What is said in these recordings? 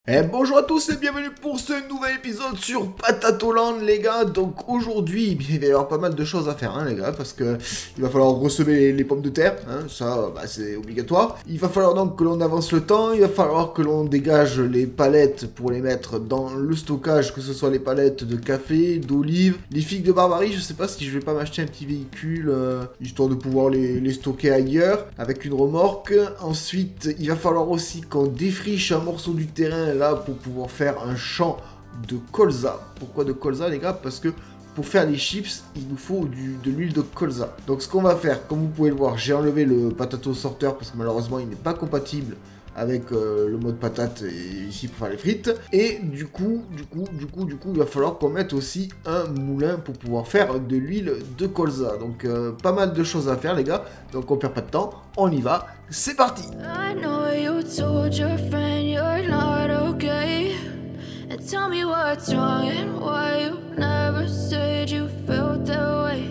Et bonjour à tous et bienvenue pour ce nouvel épisode sur Patatoland les gars. Donc aujourd'hui il va y avoir pas mal de choses à faire les gars, parce que il va falloir ressemer les pommes de terre, ça c'est obligatoire. Il va falloir donc que l'on avance le temps, il va falloir que l'on dégage les palettes pour les mettre dans le stockage, que ce soit les palettes de café, d'olive, les figues de Barbarie. Je sais pas si je vais pas m'acheter un petit véhicule histoire de pouvoir les stocker ailleurs avec une remorque. Ensuite il va falloir aussi qu'on défriche un morceau du terrain là pour pouvoir faire un champ de colza. Pourquoi de colza les gars? Parce que pour faire les chips, il nous faut de l'huile de colza. Donc ce qu'on va faire, comme vous pouvez le voir, j'ai enlevé le patato sorteur parce que malheureusement il n'est pas compatible avec le mode patate ici pour faire les frites. Et du coup, il va falloir qu'on mette aussi un moulin pour pouvoir faire de l'huile de colza. Donc pas mal de choses à faire les gars. Donc on perd pas de temps, on y va, c'est parti. I know you told your friend you're not okay. And tell me what's wrong and why you never said you felt that way.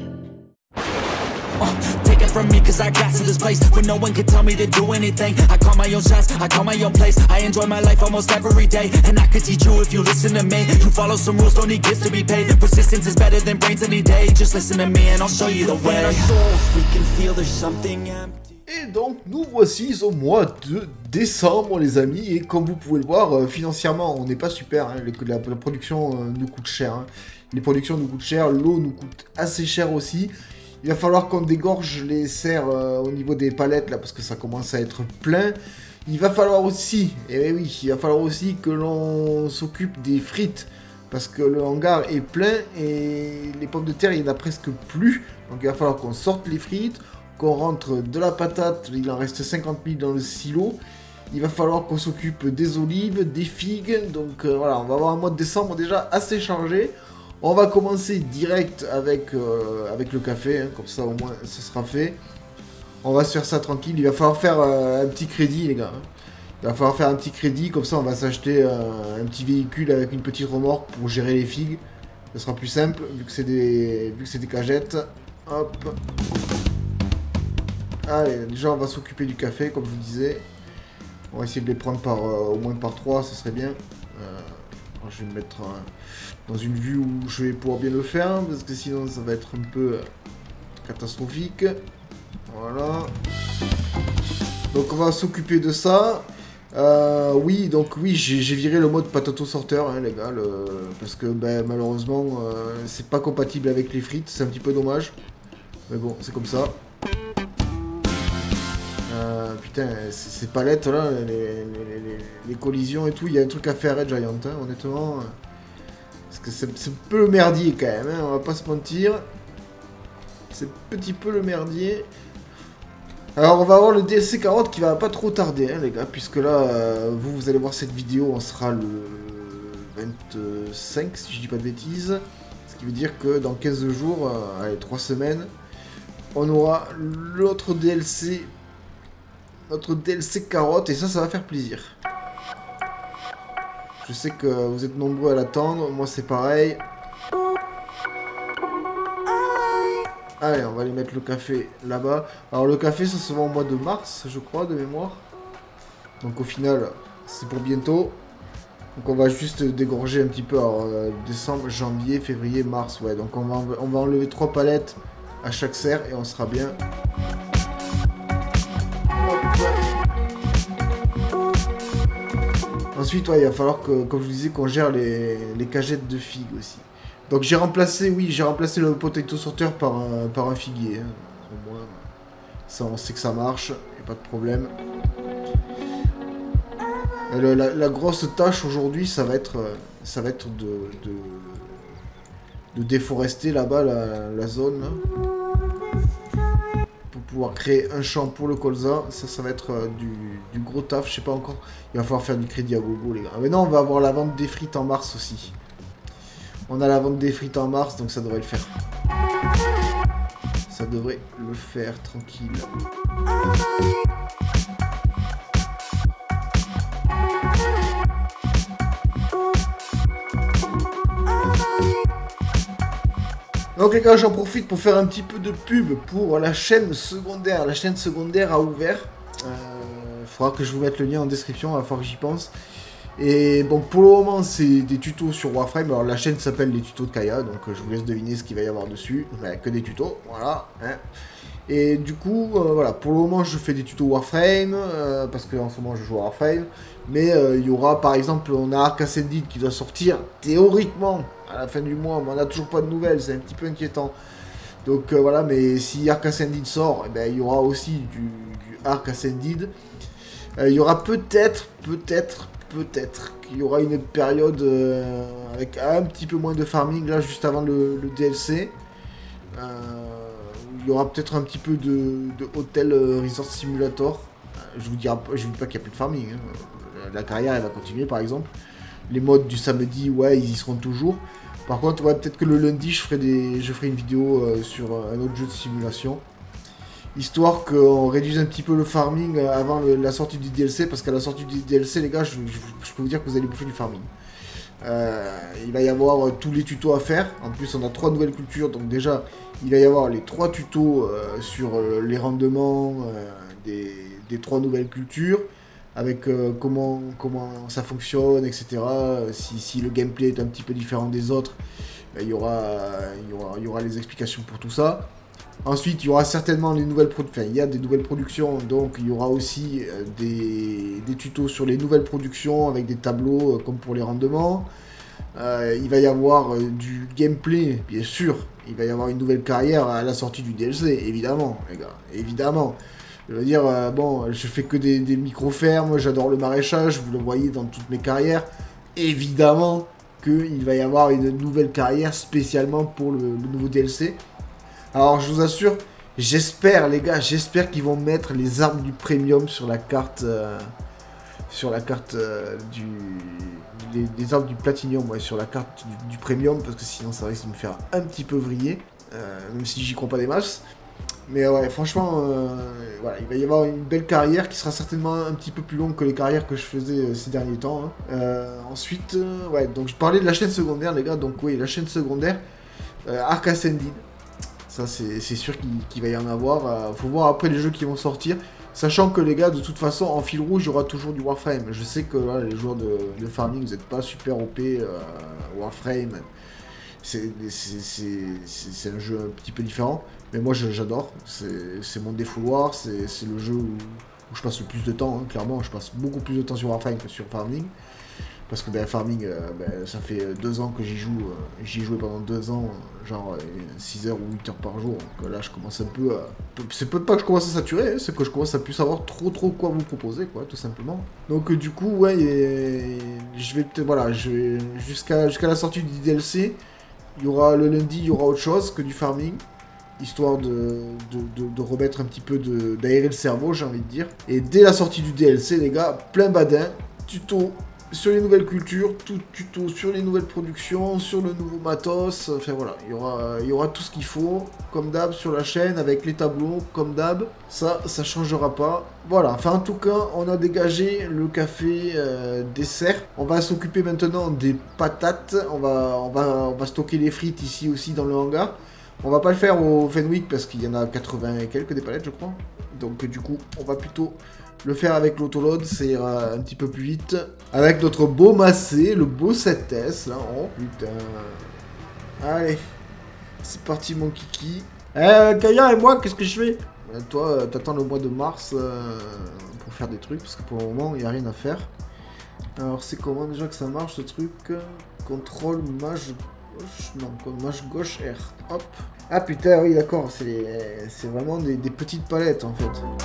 Take it from me cause I got to this place where no one can tell me to do anything. I call my own shots, I call my own place. I enjoy my life almost every day. And I could teach you if you listen to me. You follow some rules, don't need gifts to be paid. Persistence is better than brains any day. Just listen to me and I'll show you the way. Our souls, we can feel there's something empty. Et donc nous voici au mois de décembre les amis, et comme vous pouvez le voir, financièrement on n'est pas super, la production nous coûte cher, les productions nous coûtent cher, l'eau nous coûte assez cher aussi. Il va falloir qu'on dégorge les serres au niveau des palettes là, parce que ça commence à être plein. Il va falloir aussi, que l'on s'occupe des frites, parce que le hangar est plein et les pommes de terre il n'y en a presque plus. Donc il va falloir qu'on sorte les frites, qu'on rentre de la patate, il en reste 50 000 dans le silo. Il va falloir qu'on s'occupe des olives, des figues. Donc voilà, on va avoir un mois de décembre déjà assez chargé. On va commencer direct avec le café, comme ça au moins ça sera fait. On va se faire ça tranquille. Il va falloir faire un petit crédit les gars. Il va falloir faire un petit crédit, comme ça on va s'acheter un petit véhicule avec une petite remorque pour gérer les figues. Ce sera plus simple vu que c'est des cagettes. Hop. Allez, déjà on va s'occuper du café comme je vous disais. On va essayer de les prendre au moins par 3, ça serait bien. Je vais me mettre dans une vue où je vais pouvoir bien le faire, parce que sinon ça va être un peu catastrophique. Voilà. Donc on va s'occuper de ça. Oui, j'ai viré le mode patato sorteur, les gars, parce que malheureusement c'est pas compatible avec les frites, c'est un petit peu dommage. Mais bon, c'est comme ça. Putain, ces palettes là, les collisions et tout, il y a un truc à faire, Giant, honnêtement. Parce que c'est un peu le merdier quand même, on va pas se mentir. C'est un petit peu le merdier. Alors on va avoir le DLC carotte qui va pas trop tarder, les gars, puisque là, vous allez voir cette vidéo, on sera le 25, si je dis pas de bêtises. Ce qui veut dire que dans 15 jours, allez, 3 semaines, on aura l'autre DLC. Notre DLC carotte, et ça va faire plaisir. Je sais que vous êtes nombreux à l'attendre, moi c'est pareil. Allez, on va aller mettre le café là-bas. Alors le café, ça se vend au mois de mars, je crois, de mémoire. Donc au final, c'est pour bientôt. Donc on va juste dégorger un petit peu. Alors décembre, janvier, février, mars, ouais. Donc on va enlever 3 palettes à chaque serre et on sera bien. Ensuite, il va falloir que, comme je vous disais, qu'on gère les cagettes de figues aussi. Donc j'ai remplacé le potato sorteur par un figuier. Au moins, ça on sait que ça marche, y a pas de problème. Et la grosse tâche aujourd'hui, ça va être de déforester là-bas la zone. Pour pouvoir créer un champ pour le colza, ça va être du gros taf, je sais pas encore. Il va falloir faire du crédit à gogo les gars. Mais non, on va avoir la vente des frites en mars aussi. On a la vente des frites en mars, donc ça devrait le faire. Ça devrait le faire tranquille. Donc les gars, j'en profite pour faire un petit peu de pub pour la chaîne secondaire. La chaîne secondaire a ouvert. Faudra que je vous mette le lien en description, il va falloir que j'y pense. Et bon, pour le moment, c'est des tutos sur Warframe. Alors la chaîne s'appelle les tutos de Kaya, donc je vous laisse deviner ce qu'il va y avoir dessus. Bah, que des tutos, voilà. Hein. Et du coup, voilà, pour le moment, je fais des tutos Warframe, parce qu'en ce moment, je joue à Warframe. Mais il y aura, par exemple, on a Arc Ascended qui doit sortir, théoriquement, à la fin du mois, mais on n'a toujours pas de nouvelles, c'est un petit peu inquiétant. Donc voilà, mais si Arc Ascended sort, eh ben, il y aura aussi du Arc Ascended. Il y aura peut-être qu'il y aura une période avec un petit peu moins de farming, là, juste avant le DLC. Il y aura peut-être un petit peu de Hotel Resort Simulator. Je vous dis pas qu'il n'y a plus de farming. Hein. La carrière, elle va continuer, par exemple. Les mods du samedi, ouais, ils y seront toujours. Par contre, ouais, peut-être que le lundi, je ferai une vidéo sur un autre jeu de simulation. Histoire qu'on réduise un petit peu le farming avant la sortie du DLC. Parce qu'à la sortie du DLC, les gars, je peux vous dire que vous allez bouffer du farming. Il va y avoir tous les tutos à faire. En plus, on a 3 nouvelles cultures. Donc déjà, il va y avoir les 3 tutos sur les rendements des 3 nouvelles cultures. Avec comment ça fonctionne, etc. Si le gameplay est un petit peu différent des autres, il y aura les explications pour tout ça. Ensuite, il y aura certainement les nouvelles productions. Enfin, il y a des nouvelles productions, donc il y aura aussi des tutos sur les nouvelles productions avec des tableaux comme pour les rendements. Il va y avoir du gameplay, bien sûr. Il va y avoir une nouvelle carrière à la sortie du DLC, évidemment, les gars, évidemment. Je veux dire, bon, je fais que des micro-fermes, j'adore le maraîchage, vous le voyez dans toutes mes carrières. Évidemment qu'il va y avoir une nouvelle carrière spécialement pour le nouveau DLC. Alors, je vous assure, j'espère, les gars, j'espère qu'ils vont mettre les armes du premium sur la carte... les armes du platinum, ouais, sur la carte du premium, parce que sinon ça risque de me faire un petit peu vriller, même si j'y crois pas des masses. Mais ouais, franchement, voilà, il va y avoir une belle carrière qui sera certainement un petit peu plus longue que les carrières que je faisais ces derniers temps. Hein. Ensuite, ouais, donc je parlais de la chaîne secondaire, les gars. Donc oui, la chaîne secondaire, Arc Ascended. Ça, c'est sûr qu'il va y en avoir. Faut voir après les jeux qui vont sortir. Sachant que les gars, de toute façon, en fil rouge, il y aura toujours du Warframe. Je sais que là, les joueurs de farming, vous n'êtes pas super OP Warframe. C'est un jeu un petit peu différent. Mais moi, j'adore. C'est mon défouloir. C'est le jeu où je passe le plus de temps. Hein, clairement, je passe beaucoup plus de temps sur Warframe que sur farming. Parce que farming, ça fait 2 ans que j'y joue. J'y ai joué pendant 2 ans, genre 6 heures ou 8 heures par jour. Donc là, je commence un peu à... C'est peut-être pas que je commence à saturer, hein, c'est que je commence à plus savoir trop quoi vous proposer, quoi, tout simplement. Donc du coup, ouais, je vais peut-être... Voilà, jusqu'à la sortie du DLC, il y aura le lundi, il y aura autre chose que du farming. Histoire de remettre un petit peu d'aérer le cerveau, j'ai envie de dire. Et dès la sortie du DLC, les gars, plein badin, tuto sur les nouvelles cultures, tout tuto sur les nouvelles productions, sur le nouveau matos, enfin voilà, il y aura tout ce qu'il faut, comme d'hab sur la chaîne, avec les tableaux, comme d'hab, ça changera pas. Voilà, enfin en tout cas, on a dégagé le café dessert. On va s'occuper maintenant des patates, on va stocker les frites ici aussi dans le hangar. On va pas le faire au Fenwick parce qu'il y en a 80 et quelques des palettes, je crois. Donc du coup, on va plutôt le faire avec l'autoload, ça ira un petit peu plus vite. Avec notre beau massé, le beau 7S, là. Oh putain. Allez, c'est parti mon kiki. Kaya et moi, qu'est-ce que je fais? Toi, t'attends le mois de mars pour faire des trucs, parce que pour le moment, il n'y a rien à faire. Alors c'est comment déjà que ça marche ce truc? Contrôle mage... Non, mage gauche R. Hop. Ah putain, oui, d'accord. C'est vraiment des petites palettes en fait.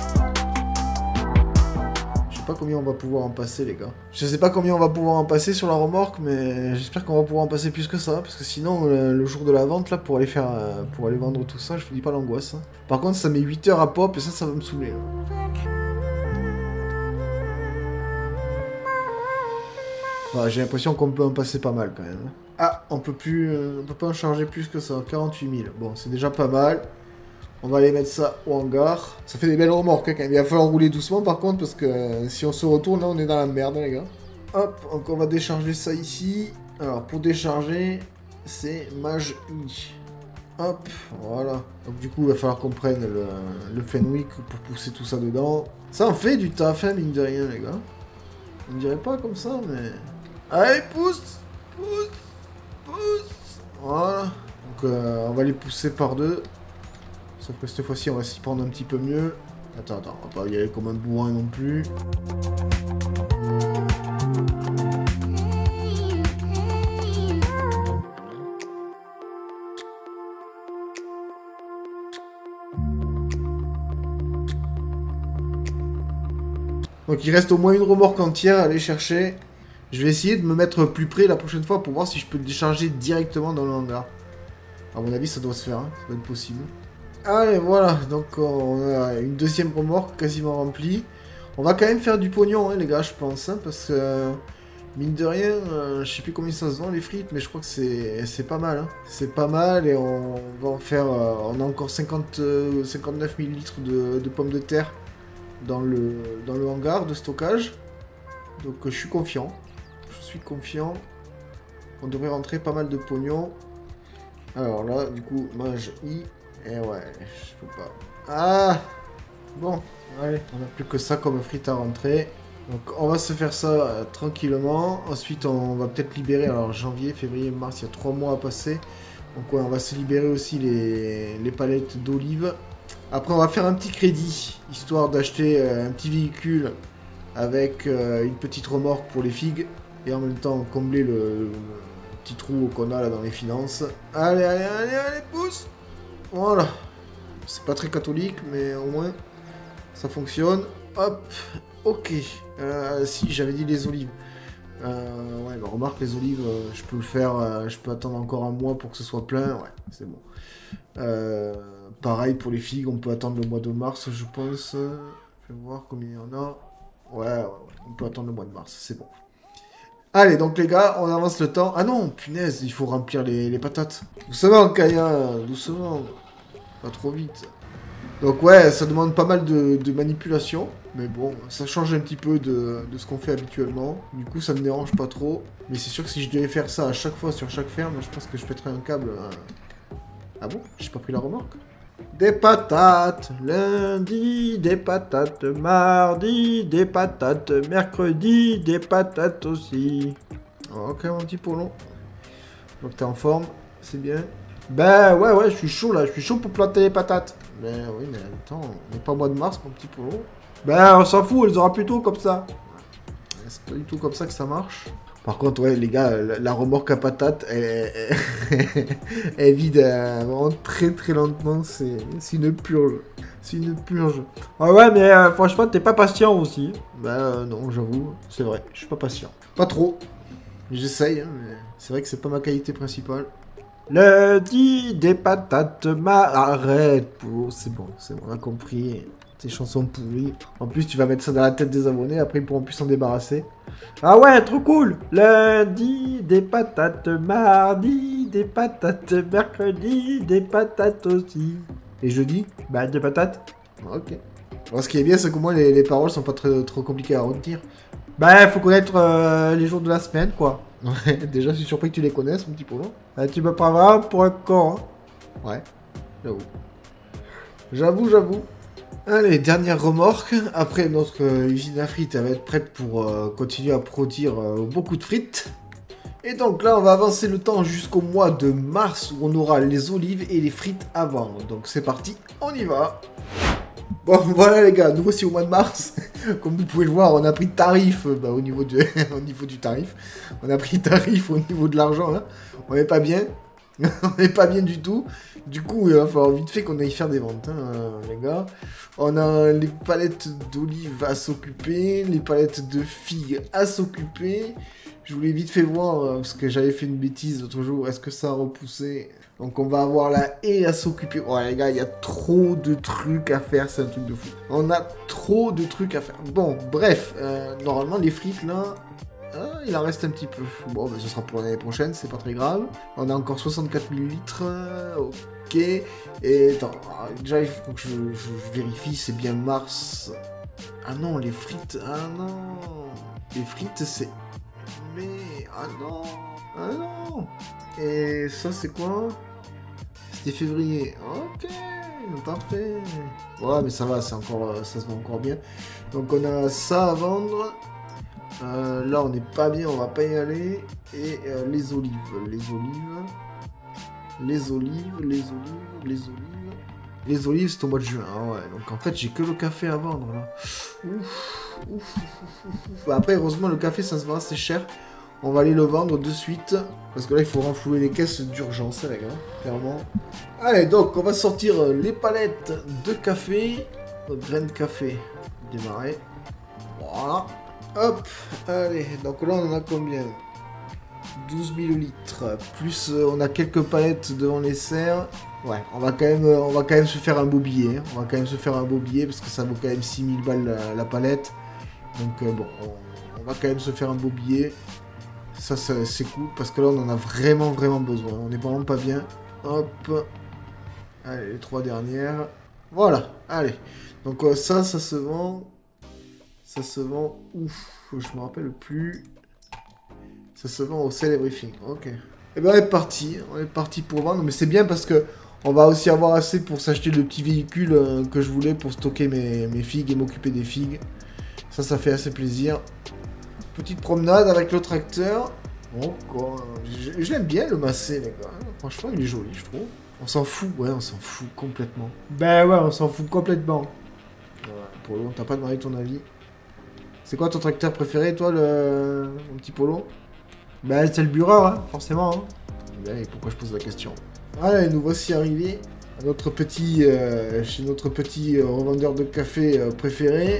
Je sais pas combien on va pouvoir en passer, les gars. Je sais pas combien on va pouvoir en passer sur la remorque, mais j'espère qu'on va pouvoir en passer plus que ça. Parce que sinon, le jour de la vente, là, pour aller vendre tout ça, je vous dis pas l'angoisse. Hein. Par contre, ça met 8 heures à pop et ça va me saouler. Enfin, j'ai l'impression qu'on peut en passer pas mal quand même. Ah, on peut pas en charger plus que ça, 48 000. Bon, c'est déjà pas mal. On va aller mettre ça au hangar. Ça fait des belles remorques, hein, quand même. Il va falloir rouler doucement par contre, parce que si on se retourne, là, on est dans la merde, les gars. Hop, donc on va décharger ça ici. Alors, pour décharger, c'est Mage I. Hop, voilà. Donc du coup, il va falloir qu'on prenne le Fenwick pour pousser tout ça dedans. Ça en fait du taf, hein, mine de rien, les gars. On dirait pas comme ça, mais... Allez, pousse. Voilà. Donc, on va les pousser par deux. Sauf que cette fois-ci, on va s'y prendre un petit peu mieux. Attends, on va pas y aller comme un bourrin non plus. Donc il reste au moins une remorque entière à aller chercher. Je vais essayer de me mettre plus près la prochaine fois pour voir si je peux le décharger directement dans le hangar. À mon avis, ça doit se faire, hein. Ça doit être possible. Allez, voilà. Donc on a une deuxième remorque quasiment remplie. On va quand même faire du pognon, hein, les gars, je pense. Hein, parce que, mine de rien, je sais plus combien ça se vend les frites, mais je crois que c'est pas mal. Hein. C'est pas mal et on va en faire... on a encore 59 millilitres de pommes de terre dans le hangar de stockage. Donc je suis confiant. On devrait rentrer pas mal de pognon. Alors là, du coup, mage I. Et ouais, je peux pas. Ah! Bon, allez, on n'a plus que ça comme frites à rentrer. Donc on va se faire ça tranquillement. Ensuite, on va peut-être libérer. Alors janvier, février, mars, il y a 3 mois à passer. Donc ouais, on va se libérer aussi les palettes d'olives. Après, on va faire un petit crédit, histoire d'acheter un petit véhicule avec une petite remorque pour les figues. Et en même temps, combler le petit trou qu'on a là dans les finances. Allez, pousse! Voilà. C'est pas très catholique, mais au moins, ça fonctionne. Hop, ok. Si, j'avais dit les olives. Ouais, bah remarque, les olives, je peux le faire, je peux attendre encore un mois pour que ce soit plein. Ouais, c'est bon. Pareil pour les figues, on peut attendre le mois de mars, je pense. Je vais voir combien il y en a. Ouais, on peut attendre le mois de mars, c'est bon. Allez, donc les gars, on avance le temps. Ah non, punaise, il faut remplir les patates. Doucement, Kaya, doucement. Pas trop vite. Donc ouais, ça demande pas mal de manipulation. Mais bon, ça change un petit peu de ce qu'on fait habituellement. Du coup, ça me dérange pas trop. Mais c'est sûr que si je devais faire ça à chaque fois sur chaque ferme, je pense que je pèterais un câble. Ah bon? J'ai pas pris la remorque? Des patates lundi, des patates mardi, des patates mercredi, des patates aussi. Ok, mon petit Polon. Donc t'es en forme, c'est bien. Ben ouais, je suis chaud là, je suis chaud pour planter les patates. Mais oui, mais attends, on n'est pas au mois de mars, mon petit Polon. Ben on s'en fout, elle aura plutôt comme ça. C'est pas du tout comme ça que ça marche. Par contre, ouais, les gars, la remorque à patates, elle vide vraiment très très lentement. C'est une purge. C'est une purge. Ah ouais, mais franchement, t'es pas patient aussi. Bah non, j'avoue, c'est vrai, je suis pas patient. Pas trop. J'essaye, hein, mais c'est vrai que c'est pas ma qualité principale. Lundi, des patates, arrête, c'est bon, on a compris. Tes chansons pourries. En plus, tu vas mettre ça dans la tête des abonnés, après ils pourront plus s'en débarrasser. Ah ouais, trop cool! Lundi, des patates, mardi, des patates, mercredi, des patates aussi. Et jeudi? Bah, des patates. Ok. Alors, ce qui est bien, c'est que moi, les paroles sont pas trop compliquées à retenir. Bah, faut connaître les jours de la semaine, quoi. Ouais, déjà, je suis surpris que tu les connaisses, mon petit Polo. Tu me prends vraiment pour un con, hein. Ouais, j'avoue. Allez, dernière remorque. Après, notre usine à frites, elle va être prête pour continuer à produire beaucoup de frites. Et donc là, on va avancer le temps jusqu'au mois de mars où on aura les olives et les frites à vendre. Donc c'est parti, on y va. Bon, voilà les gars, nous voici au mois de mars. Comme vous pouvez le voir, on a pris tarif au niveau du tarif. On a pris tarif au niveau de l'argent, là. On n'est pas bien. On n'est pas bien du tout. Du coup, il va falloir vite fait qu'on aille faire des ventes, hein, les gars. On a les palettes d'olives à s'occuper, les palettes de figues à s'occuper. Je voulais vite fait voir, parce que j'avais fait une bêtise l'autre jour, est-ce que ça a repoussé? Donc on va avoir la haie à s'occuper. Oh les gars, il y a trop de trucs à faire, c'est un truc de fou. On a trop de trucs à faire. Bon, bref, normalement les frites là... il en reste un petit peu. Bon, mais ce sera pour l'année prochaine, c'est pas très grave. On a encore 64 millilitres. Ok. Et attends, déjà, il faut que je vérifie, c'est bien mars. Ah non, les frites. Ah non. Les frites, c'est... Mais... Ah non. Ah non. Et ça, c'est quoi? C'était février. Ok. Parfait. Ouais, mais ça va, c'est encore, ça se vend encore bien. Donc, on a ça à vendre. Là, on n'est pas bien, on va pas y aller. Et les olives. Les olives, c'est au mois de juin. Ah ouais, donc en fait, j'ai que le café à vendre, là. Ouf. Après, heureusement, le café, ça se vend assez cher. On va aller le vendre de suite. Parce que là, il faut renflouer les caisses d'urgence, les gars. Clairement. Allez, donc, on va sortir les palettes de café. Graines de café. Démarrer. Voilà. Hop. Allez, donc là, on en a combien? 12 millilitres. Plus, on a quelques palettes devant les serres. Ouais, on va quand même se faire un beau billet. On va quand même se faire un beau billet parce que ça vaut quand même 6000 balles la palette. Donc bon, on va quand même se faire un beau billet. Ça c'est cool parce que là on en a vraiment besoin. On est vraiment pas bien. Hop. Allez, les 3 dernières. Voilà, allez. Donc ça se vend. Ça se vend. Ouf, je me rappelle plus. Ça se vend au Sell Everything. Ok. Et ben on est parti pour vendre. Mais c'est bien parce que on va aussi avoir assez pour s'acheter le petit véhicule que je voulais pour stocker mes figues et m'occuper des figues. Ça fait assez plaisir. Petite promenade avec le tracteur. Oh, quoi. Je l'aime bien le Massey, les gars. Franchement, il est joli, je trouve. On s'en fout, ouais, on s'en fout complètement. Ben ouais, on s'en fout complètement. Ouais, Polo, t'as pas demandé ton avis. C'est quoi ton tracteur préféré, toi, mon petit Polo? Ben, c'est le Bureur, hein, forcément. Hein. Ben, et pourquoi je pose la question? Allez, nous voici arrivés à notre petit, chez notre petit revendeur de café préféré.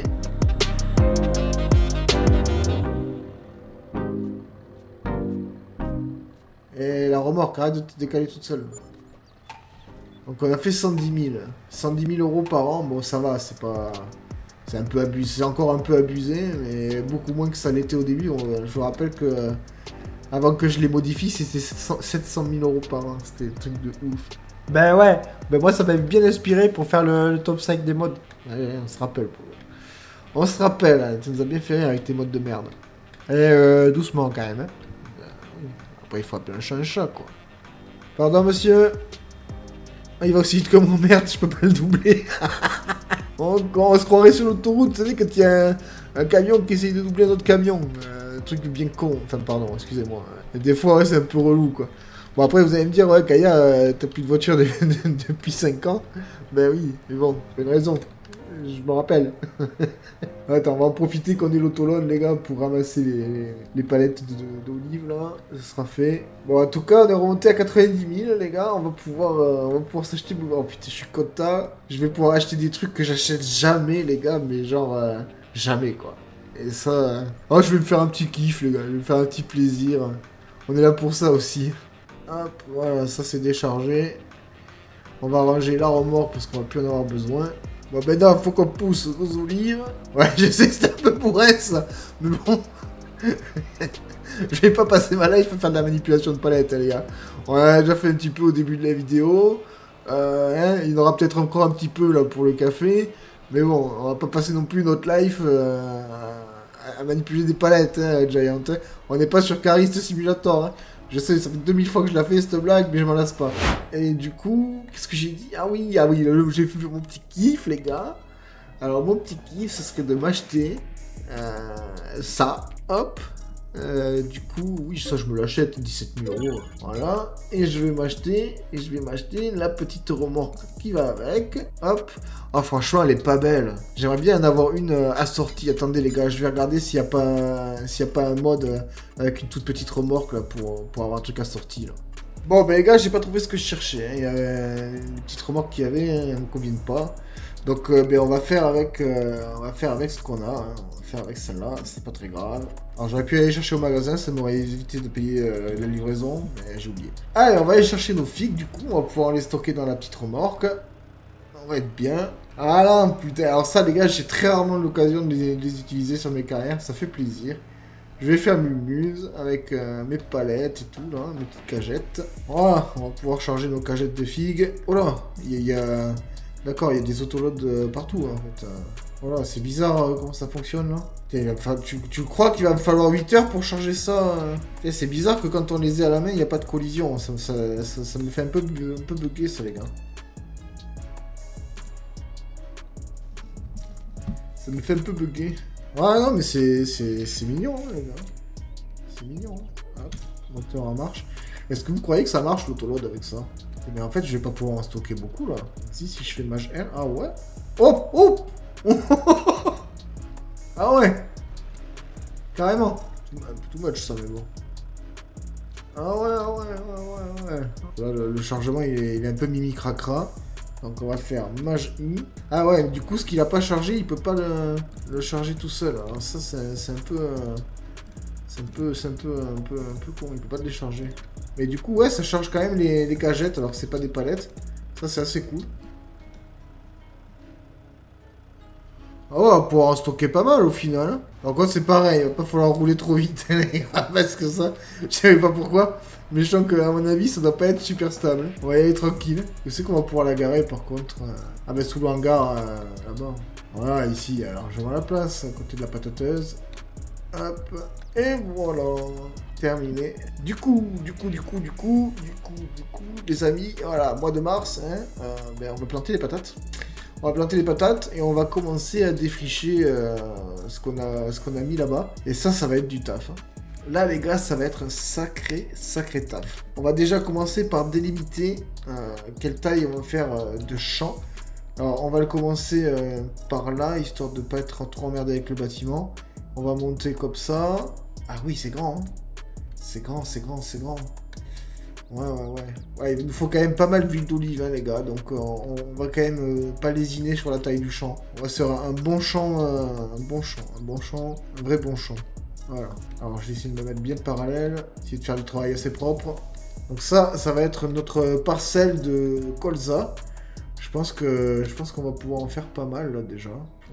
Et la remorque, arrête de te décaler toute seule. Donc on a fait 110 000. 110 000 euros par an, bon ça va, c'est pas... C'est un peu abusé, c'est encore un peu abusé, mais beaucoup moins que ça l'était au début. Je vous rappelle que... Avant que je les modifie, c'était 700 000 euros par an. C'était un truc de ouf. Ben ouais, ben moi ça m'avait bien inspiré pour faire le top 5 des modes. Allez, on se rappelle. On se rappelle, hein, tu nous as bien fait rire avec tes modes de merde. Et doucement quand même. Hein. Après il faut appeler un chat, quoi. Pardon monsieur. Ah, il va aussi vite comme mon merde, je peux pas le doubler. On se croirait sur l'autoroute, vous savez, quand il y a un camion qui essaye de doubler un autre camion. Un truc bien con. Enfin, pardon, excusez-moi. Et des fois, ouais, c'est un peu relou, quoi. Bon, après, vous allez me dire, ouais, Kaya, t'as plus de voiture depuis 5 ans. Ben oui, mais bon, c'est une raison. Je me rappelle. Attends, on va en profiter qu'on ait l'autolone, les gars, pour ramasser les palettes d'olives, là. Ça sera fait. Bon, en tout cas, on est remonté à 90 000, les gars. On va pouvoir s'acheter... Oh, putain, je suis content. Je vais pouvoir acheter des trucs que j'achète jamais, les gars, mais genre... jamais, quoi. Et ça... Oh, je vais me faire un petit kiff, les gars. Je vais me faire un petit plaisir. On est là pour ça aussi. Hop, voilà, ça c'est déchargé. On va ranger la remorque parce qu'on va plus en avoir besoin. Bon, ben non, faut qu'on pousse aux olives. Ouais, je sais que c'est un peu bourré, ça. Mais bon... je vais pas passer ma life à faire de la manipulation de palette, les gars. On a déjà fait un petit peu au début de la vidéo. Hein, il y en aura peut-être encore un petit peu, là, pour le café. Mais bon, on va pas passer non plus notre life à manipuler des palettes, hein, Giant. Hein. On n'est pas sur Carist Simulator. Hein. Je sais, ça fait 2000 fois que je la fais, cette blague, mais je m'en lasse pas. Et du coup, qu'est-ce que j'ai dit? Ah oui, j'ai fait mon petit kiff, les gars. Alors, mon petit kiff, ce serait de m'acheter ça. Hop. Du coup, oui, ça, je me l'achète, 17 000 euros. Voilà. Et je vais m'acheter la petite remorque qui va avec. Hop. Ah, franchement, elle est pas belle. J'aimerais bien en avoir une assortie. Attendez, les gars, je vais regarder s'il n'y a pas un mode avec une toute petite remorque là, pour avoir un truc assorti. Là. Bon, ben les gars, j'ai pas trouvé ce que je cherchais. Hein. Il y avait une petite remorque qu'il y avait, hein, elle me convient pas. Donc, ben, on va faire avec ce qu'on a. Hein. On va faire avec celle-là, c'est pas très grave. Alors, j'aurais pu aller chercher au magasin, ça m'aurait évité de payer la livraison, mais j'ai oublié. Allez, on va aller chercher nos figues, du coup, on va pouvoir les stocker dans la petite remorque. On va être bien. Ah là, putain, alors ça, les gars, j'ai très rarement l'occasion de les utiliser sur mes carrières, ça fait plaisir. Je vais faire mes muses avec mes palettes et tout, là, mes petites cagettes. Voilà, on va pouvoir charger nos cagettes de figues. Oh là, il y a... D'accord, il y a des autoloads partout, en fait. Voilà, c'est bizarre comment ça fonctionne, là. Tu crois qu'il va me falloir 8 heures pour charger ça c'est bizarre que quand on les a à la main, il n'y a pas de collision. Ça me fait un peu bugger, ça, les gars. Ça me fait un peu bugger. Ouais, non, mais c'est mignon, hein, les gars. C'est mignon. Hop, moteur en marche. Est-ce que vous croyez que ça marche l'autoload avec ça? Mais en fait, je vais pas pouvoir en stocker beaucoup, là. Si je fais mage R... Ah ouais. Oh, oh. Ah ouais. Carrément. Too much, ça, mais bon. Ah ouais. Là, le chargement, il est un peu mimi-cracra. Donc on va faire mage I. Ah ouais, du coup, ce qu'il a pas chargé, il peut pas le charger tout seul. Alors ça, c'est un peu... C'est un peu con, il peut pas le décharger. Mais du coup, ouais, ça charge quand même les cagettes, alors que c'est pas des palettes. Ça, c'est assez cool. Ah ouais, on va pouvoir en stocker pas mal au final. Hein. Par contre, c'est pareil, il va pas falloir rouler trop vite, les gars, parce que ça, je savais pas pourquoi. Mais je sens qu'à mon avis, ça doit pas être super stable. On va y aller tranquille. Je sais qu'on va pouvoir la garer par contre. Ah bah sous le hangar, là-bas. Voilà, ici, alors je vois la place, à côté de la patateuse. Hop, et voilà. Terminé. Du coup, les amis, voilà, mois de mars, hein, ben on va planter les patates. On va planter les patates et on va commencer à défricher ce qu'on a mis là-bas. Et ça va être du taf. Hein. Là, les gars, ça va être un sacré taf. On va déjà commencer par délimiter quelle taille on va faire de champ. Alors, on va le commencer par là, histoire de ne pas être trop emmerdé avec le bâtiment. On va monter comme ça. Ah oui, c'est grand. Hein. C'est grand. Ouais, il nous faut quand même pas mal d'huile d'olive, hein, les gars. Donc, on va quand même pas lésiner sur la taille du champ. On va se faire un bon champ, un vrai bon champ. Voilà. Alors, je vais essayer de me mettre bien de parallèle. Essayer de faire du travail assez propre. Donc ça va être notre parcelle de colza. Je pense qu'on va pouvoir en faire pas mal, là, déjà.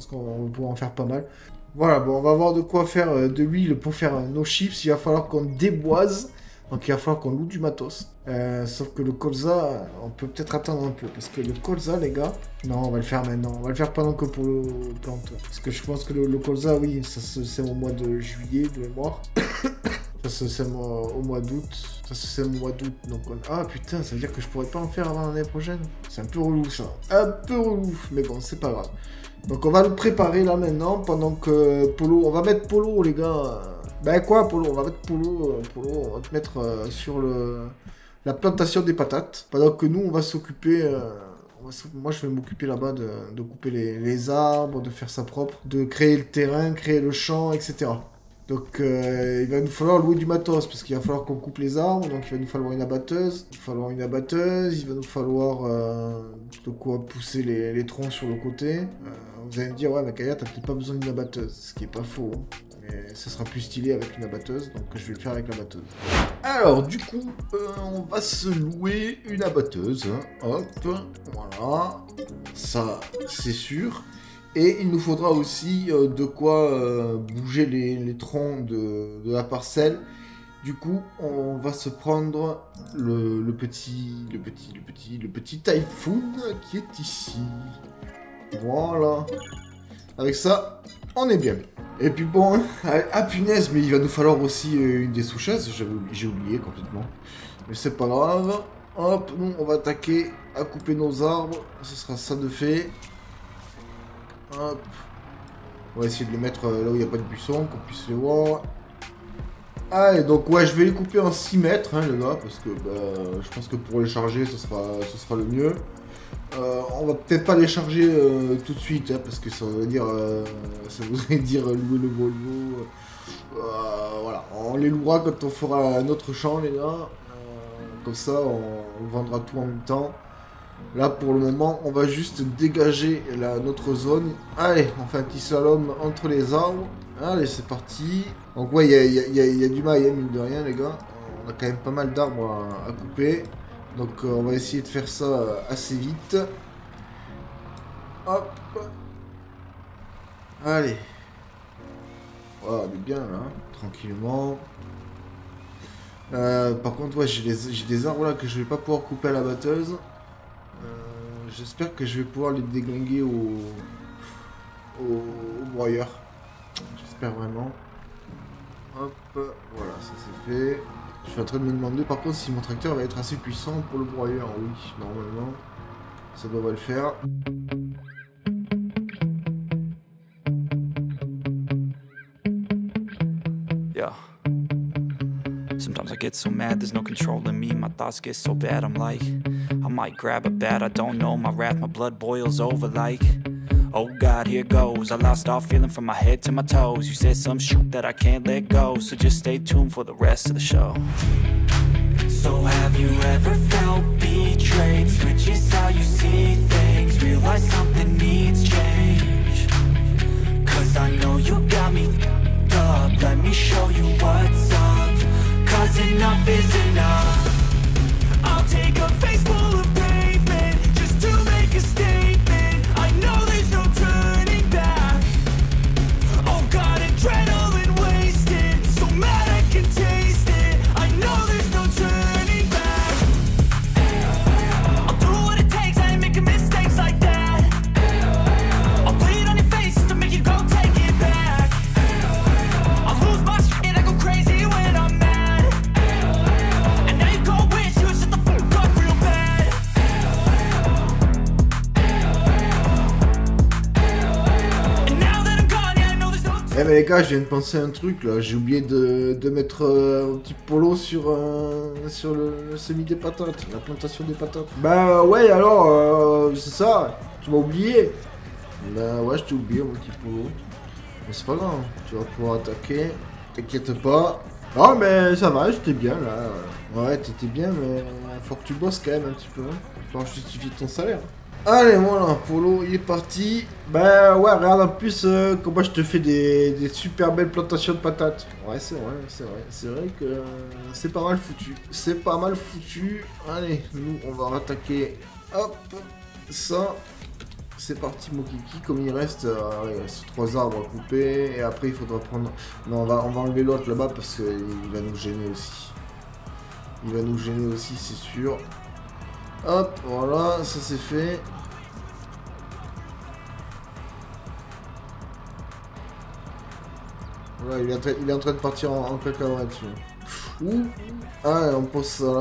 Voilà, bon, on va voir de quoi faire de l'huile pour faire nos chips. Il va falloir qu'on déboise. Donc il va falloir qu'on loue du matos. Sauf que le colza, on peut peut-être attendre un peu. Parce que le colza, les gars... Non, on va le faire maintenant. On va le faire pendant que pour le plante. Parce que je pense que le colza, oui, ça se sème au mois de juillet, de mémoire. Ça se sème au mois d'août. Donc Ah putain, ça veut dire que je pourrais pas en faire avant l'année prochaine. C'est un peu relou, ça. Un peu relou. Mais bon, c'est pas grave. Donc on va le préparer là maintenant. Pendant que Polo... On va mettre Polo, les gars... Ben quoi, Polo? On va mettre Polo, on va te mettre sur la plantation des patates. Pendant que nous, on va s'occuper... moi, je vais m'occuper là-bas de couper les arbres, de faire ça propre, de créer le terrain, créer le champ, etc. Donc, il va nous falloir louer du matos, parce qu'il va falloir qu'on coupe les arbres, donc il va nous falloir une abatteuse. Il va nous falloir de quoi pousser les troncs sur le côté. Vous allez me dire, ouais, mais Kaya, t'as peut-être pas besoin d'une abatteuse, ce qui est pas faux. Mais ça sera plus stylé avec une abatteuse, donc je vais le faire avec la batteuse. Alors, du coup, on va se louer une abatteuse. Hein. Hop, voilà. Ça, c'est sûr. Et il nous faudra aussi de quoi bouger les troncs de la parcelle. Du coup, on va se prendre le petit Typhoon qui est ici. Voilà. Avec ça, on est bien. Et puis bon, ah punaise, mais il va nous falloir aussi une des sous-chaises, j'ai oublié complètement. Mais c'est pas grave. Hop, nous on va attaquer à couper nos arbres, ce sera ça de fait. Hop. On va essayer de les mettre là où il n'y a pas de buisson, qu'on puisse les voir. Allez, donc ouais, je vais les couper en 6 mètres, hein, les gars, parce que je pense que pour les charger, ce sera le mieux. On va peut-être pas les charger tout de suite, hein, parce que ça voudrait dire louer le Volvo. Voilà, on les louera quand on fera notre champ, les gars. Comme ça, on vendra tout en même temps. Là, pour le moment, on va juste dégager notre zone. Allez, on fait un petit slalom entre les arbres. Allez, c'est parti. Donc ouais, il y a du mail, mine de rien, les gars. On a quand même pas mal d'arbres à couper. Donc on va essayer de faire ça assez vite. Hop. Allez. Voilà, on est bien là, tranquillement. Par contre, ouais, j'ai des arbres là que je vais pas pouvoir couper à la batteuse. J'espère que je vais pouvoir les déglinguer au broyeur. J'espère vraiment. Hop, voilà, ça c'est fait. Je suis en train de me demander par contre si mon tracteur va être assez puissant pour le broyeur. Oui, normalement, ça devrait le faire. get so mad, there's no controlling me. My thoughts get so bad, I'm like, I might grab a bat, I don't know. My wrath, my blood boils over like, oh God, here goes. I lost all feeling from my head to my toes. You said some shit that I can't let go, so just stay tuned for the rest of the show. So have you ever felt betrayed? Switches how you see things, realize something needs change. Cause I know you got me f***ed up. Let me show you what's up. Cause enough is enough. I'll take a face full of pavement just to make a statement. I know there's no turning back. Oh God, adrenaline wasted, so mad I can taste it. I know there's no turning back. I'll do what it takes, I ain't making mistakes like that. I'll play it on your face to make you go take it back. I'll lose my shit, I go crazy when I'm mad. And now you go wish you would shut the fuck up real bad. And now that I'm gone, yeah, I know there's no turning back. Eh mais les gars, je viens de penser à un truc là, j'ai oublié de mettre un petit polo sur le semis des patates, la plantation des patates. Bah ouais, alors, c'est ça, tu m'as oublié. Bah ouais, je t'ai oublié mon petit polo. Mais c'est pas grave, tu vas pouvoir attaquer, t'inquiète pas. Non mais ça va, j'étais bien là. Ouais, t'étais bien, mais faut que tu bosses quand même un petit peu, hein, pour justifier ton salaire. Allez, voilà, Polo, il est parti. Bah ouais, regarde en plus comment je te fais des super belles plantations de patates. Ouais, c'est vrai, c'est vrai. C'est vrai que c'est pas mal foutu. C'est pas mal foutu. Allez, nous, on va rattaquer. Hop, ça. C'est parti, mon kiki. Comme il reste 3 arbres à couper. Et après, il faudra prendre... Non, on va enlever l'autre là-bas parce qu'il va nous gêner aussi. Il va nous gêner aussi, c'est sûr. Hop, voilà, ça c'est fait. Voilà, il est en train de partir en cacahuète dessus. Ouh. Allez, on pose ça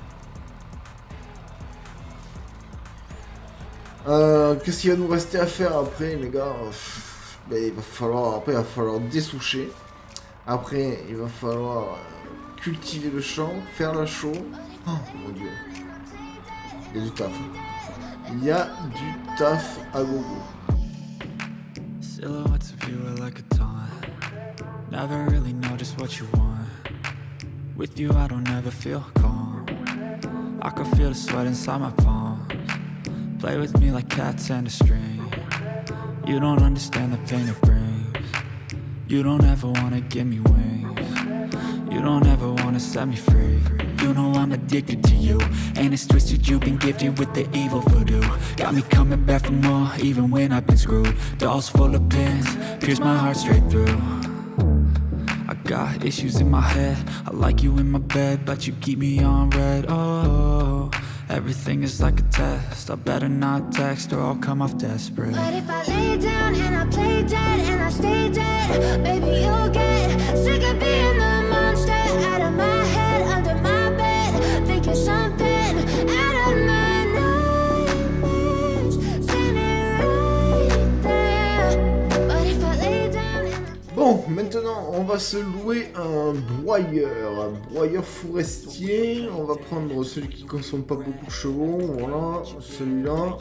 là. Qu'est-ce qu'il va nous rester à faire après, les gars? Ben, il va falloir dessoucher. Après, il va falloir cultiver le champ, faire la chaux. Oh mon dieu. Il y a du taf. Il y a du taf à gogo. Silhouettes of you are like a taunt. Never really know just what you want. With you I don't ever feel calm. I can feel the sweat inside my palms. Play with me like cats and a string. You don't understand the pain it brings. You don't ever wanna give me wings. You don't ever wanna set me free. You know I'm addicted to you, and it's twisted, you've been gifted with the evil voodoo. Got me coming back for more, even when I've been screwed. Dolls full of pins, pierce my heart straight through. I got issues in my head, I like you in my bed, but you keep me on red, oh. Everything is like a test, I better not text or I'll come off desperate. But if I lay down and I play dead and I stay dead, baby, you'll get sick of being the monster out of my head, under my bed, thinking something out of my nightmares, standing right there. But if I lay down and I... Bon, maintenant, on va se louer un broyeur forestier. On va prendre celui qui consomme pas beaucoup de chevaux, voilà, celui-là.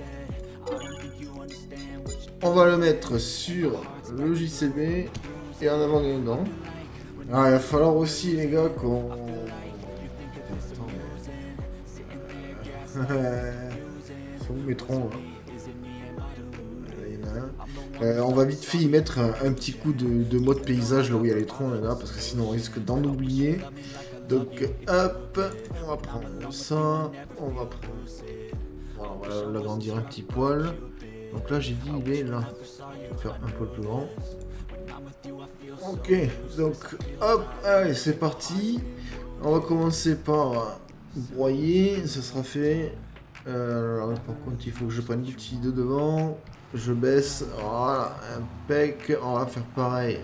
On va le mettre sur le JCB et en avant dedans. Alors, il va falloir aussi, les gars, qu'on... C'est où mes troncs, là? On va vite fait y mettre un petit coup de mode paysage là où il y a les troncs là, parce que sinon on risque d'en oublier. Donc hop, on va prendre ça, on va prendre... Voilà, on va l'agrandir un petit poil. Donc là j'ai dit il est là. Je vais faire un peu plus grand. Ok, donc hop, allez c'est parti. On va commencer par broyer, ça sera fait. Alors, par contre il faut que je prenne du petit de devant. Je baisse, voilà, impec, on va faire pareil.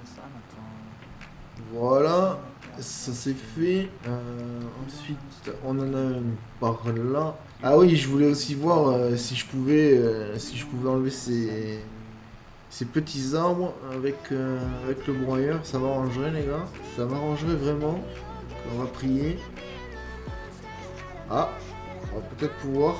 Voilà, ça c'est fait. Ensuite, on en a une par là. Ah oui, je voulais aussi voir si je pouvais enlever ces petits arbres avec le broyeur. Ça m'arrangerait les gars, ça m'arrangerait vraiment. On va prier. Ah, on va peut-être pouvoir.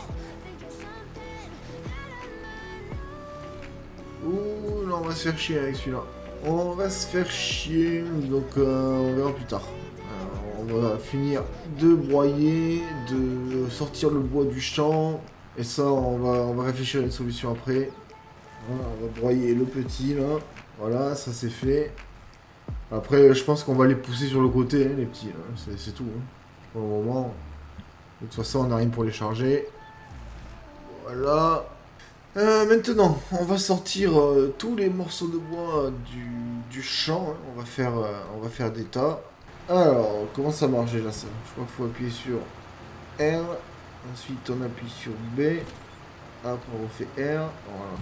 Ouh, là on va se faire chier avec celui-là. On va se faire chier, donc on verra plus tard. On va finir de broyer, de sortir le bois du champ. Et ça, on va réfléchir à une solution après. Voilà, on va broyer le petit là. Voilà, ça c'est fait. Après, je pense qu'on va les pousser sur le côté, hein, les petits. C'est tout. Hein. Pour le moment. De toute façon, on n'a rien pour les charger. Voilà. Maintenant, on va sortir tous les morceaux de bois du champ. Hein. On va faire des tas. Alors, comment ça marche déjà ça? Je crois qu'il faut appuyer sur R. Ensuite, on appuie sur B. Après, on refait R. Voilà.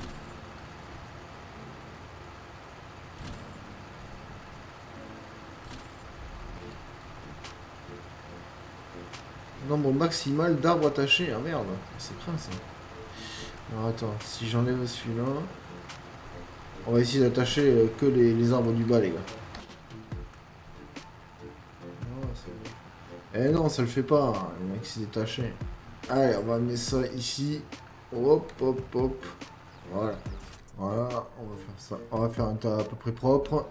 Nombre maximal d'arbres attachés. Ah merde, c'est craint ça. Alors attends, si j'enlève celui-là, on va essayer d'attacher que les arbres du bas, les gars. Eh non, ça le fait pas, le mec s'est détaché. Allez, on va mettre ça ici. Hop, hop, hop. Voilà. Voilà, on va faire ça. On va faire un tas à peu près propre.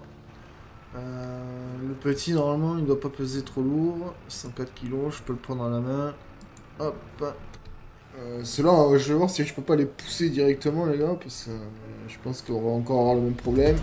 Le petit, normalement, il ne doit pas peser trop lourd. 104 kg, je peux le prendre à la main. Hop. Ceux-là, je vais voir si je peux pas les pousser directement, les gars, parce que je pense qu'on va encore avoir le même problème.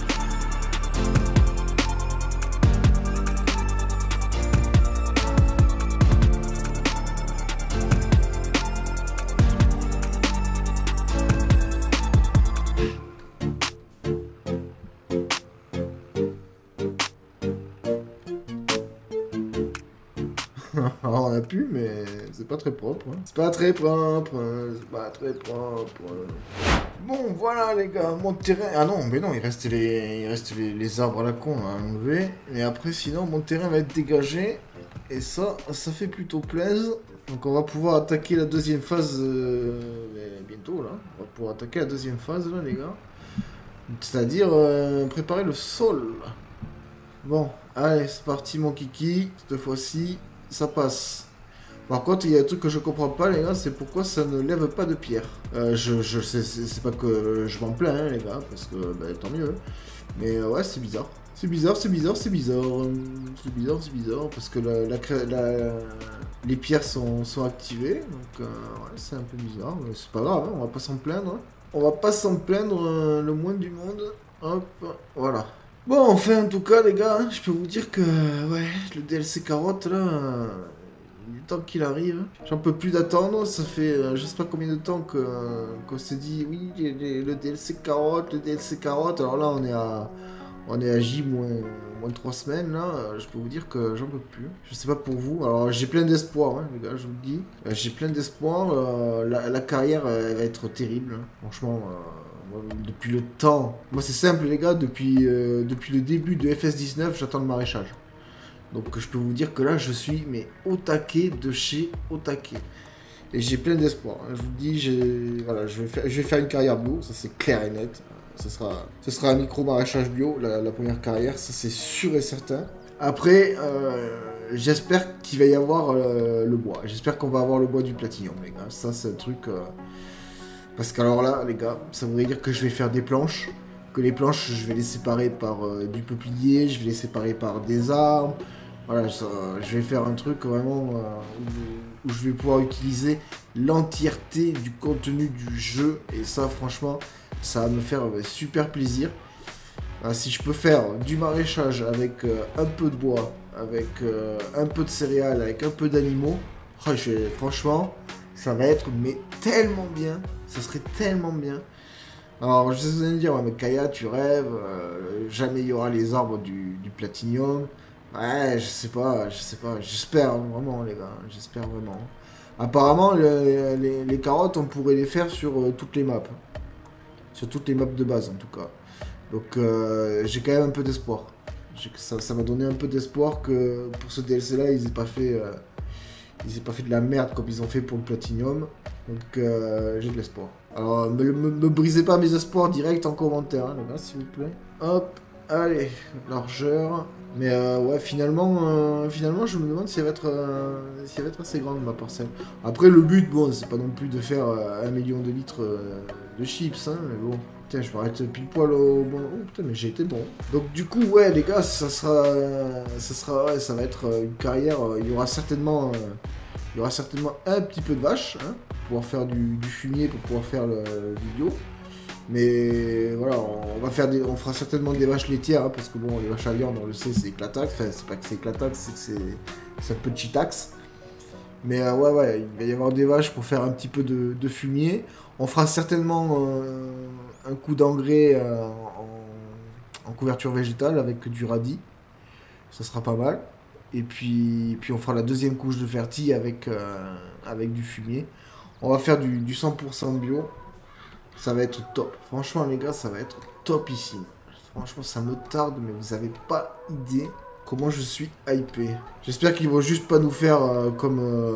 Alors on a pu, mais c'est pas très propre. Hein. C'est pas très propre. C'est pas très propre. Bon, voilà les gars, mon terrain. Ah non, mais non, il reste les arbres à la con à enlever. Et après, sinon, mon terrain va être dégagé. Et ça fait plutôt plaisir. Donc on va pouvoir attaquer la deuxième phase bientôt là. On va pouvoir attaquer la deuxième phase là, les gars. C'est-à-dire préparer le sol. Bon, allez, c'est parti mon kiki. Cette fois-ci. Ça passe. Par contre, il y a un truc que je comprends pas, les gars, c'est pourquoi ça ne lève pas de pierre. Je sais, c'est pas que je m'en plains, hein, les gars, parce que bah, tant mieux. Mais ouais, c'est bizarre. C'est bizarre, c'est bizarre, c'est bizarre. C'est bizarre, c'est bizarre, parce que les pierres sont activées. Donc, ouais, c'est un peu bizarre. Mais c'est pas grave, hein, on va pas s'en plaindre. Hein. On va pas s'en plaindre le moins du monde. Hop, voilà. Bon, enfin, en tout cas, les gars, je peux vous dire que, ouais, le DLC carotte, là, il est temps qu'il arrive. J'en peux plus d'attendre, ça fait je sais pas combien de temps qu'on s'est dit, oui, le DLC carotte, alors là, on est à J moins 3 semaines, là, je peux vous dire que j'en peux plus. Je sais pas pour vous, alors j'ai plein d'espoir, hein, les gars, je vous le dis. J'ai plein d'espoir, la carrière, elle va être terrible, hein. Franchement... depuis le temps. Moi c'est simple les gars, depuis le début de FS19 j'attends le maraîchage. Donc je peux vous dire que là je suis mais au taquet de chez au taquet. Et j'ai plein d'espoir. Hein. Je vous dis, voilà, je vais faire une carrière bio, ça c'est clair et net. Ce sera un micro maraîchage bio, la première carrière, ça c'est sûr et certain. Après, j'espère qu'il va y avoir le bois. J'espère qu'on va avoir le bois du platinium les gars. Ça c'est un truc... Parce qu'alors là, les gars, ça voudrait dire que je vais faire des planches. Que les planches, je vais les séparer par du peuplier, je vais les séparer par des arbres. Voilà, je vais faire un truc vraiment où je vais pouvoir utiliser l'entièreté du contenu du jeu. Et ça, franchement, ça va me faire super plaisir. Si je peux faire du maraîchage avec un peu de bois, avec un peu de céréales, avec un peu d'animaux, franchement... Ça va être mais tellement bien, ça serait tellement bien. Alors je sais vous allez me dire, ouais, mais Kaya tu rêves, jamais il y aura les arbres du platinium. Ouais, je sais pas, j'espère vraiment les gars, j'espère vraiment. Apparemment les carottes on pourrait les faire sur toutes les maps. Sur toutes les maps de base en tout cas. Donc j'ai quand même un peu d'espoir. Ça m'a donné un peu d'espoir que pour ce DLC là ils aient pas fait... Ils n'ont pas fait de la merde comme ils ont fait pour le Platinium. Donc j'ai de l'espoir. Alors me brisez pas mes espoirs direct en commentaire, hein, les gars, s'il vous plaît. Hop, Allez, largeur. Mais ouais, finalement, je me demande si elle va être assez grande ma parcelle. Après, le but, bon, c'est pas non plus de faire 1 million de litres de chips, hein, mais bon. Putain, je vais arrêter pile poil au bon. Oh putain, mais j'ai été bon. Donc du coup, ouais, les gars, ça va être une carrière. Il y aura certainement un petit peu de vache, hein, pour pouvoir faire du fumier, pour pouvoir faire le vidéo. Mais voilà, on fera certainement des vaches laitières, hein, parce que bon, les vaches à viande, on le sait, c'est éclataxe. Enfin, c'est pas que c'est éclataxe, c'est que c'est un peu cheatax. Mais ouais, il va y avoir des vaches pour faire un petit peu de fumier. On fera certainement un coup d'engrais en couverture végétale avec du radis. Ça sera pas mal. Et puis on fera la deuxième couche de ferti avec du fumier. On va faire du 100% bio. Ça va être top. Franchement, les gars, ça va être topissime. Franchement, ça me tarde, mais vous avez pas idée comment je suis hypé. J'espère qu'ils vont juste pas nous faire comme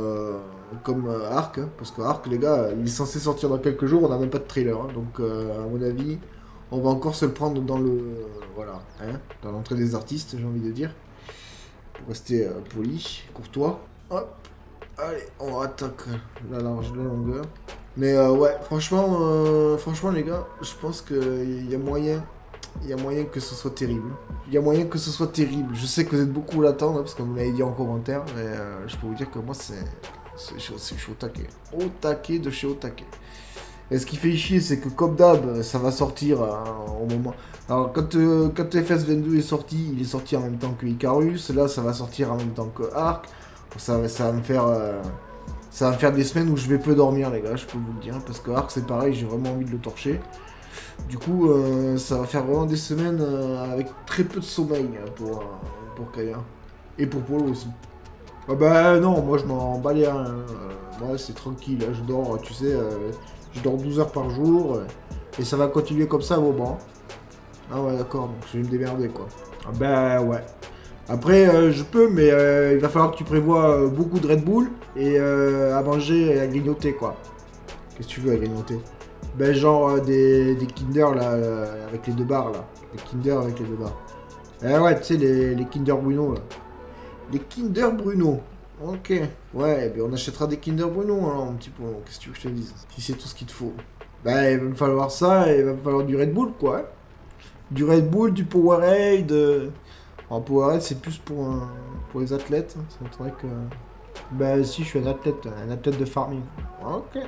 Ark. Hein, parce que Ark, les gars, il est censé sortir dans quelques jours. On n'a même pas de trailer. Hein, donc, à mon avis, on va encore se le prendre dans le... voilà. Hein, dans l'entrée des artistes, j'ai envie de dire. Pour rester poli, courtois. Hop. Allez, on attaque la longueur. Mais ouais, franchement les gars, je pense qu'il y a moyen que ce soit terrible. Il y a moyen que ce soit terrible. Je sais que vous êtes beaucoup à l'attendre, hein, parce que vous l'avez dit en commentaire, mais je peux vous dire que moi, je suis au taquet. Au taquet de chez au taquet. Et ce qui fait chier, c'est que comme d'hab, ça va sortir au moment... Alors, quand FS22 est sorti, il est sorti en même temps que Icarus. Là, ça va sortir en même temps que Ark. Ça va me faire des semaines où je vais peu dormir, les gars, je peux vous le dire. Parce que Ark, c'est pareil, j'ai vraiment envie de le torcher. Du coup, ça va faire vraiment des semaines avec très peu de sommeil pour Kaya. Et pour Polo aussi. Ah bah non, moi je m'en bats les reins. Moi c'est tranquille, là, je dors, tu sais, je dors 12 heures par jour. Et ça va continuer comme ça, bon. Ah ouais, d'accord, donc je vais me démerder, quoi. Ah bah ouais. Après, je peux, mais il va falloir que tu prévois beaucoup de Red Bull et à manger et à grignoter, quoi. Qu'est-ce que tu veux à grignoter? Ben, genre des Kinder, là, avec les 2 barres, là. Les Kinder avec les 2 barres. Eh ouais, tu sais, les Kinder Bruno, là. Les Kinder Bruno. Ok. Ouais, ben on achètera des Kinder Bruno, alors, un petit peu. Qu'est-ce que tu veux que je te dise? Si c'est tout ce qu'il te faut. Ben, il va me falloir ça, et il va me falloir du Red Bull, quoi. Du Red Bull, du Powerade. Alors, Powerade, c'est plus pour les athlètes. C'est vrai que... Ben, si, je suis un athlète de farming. Ok.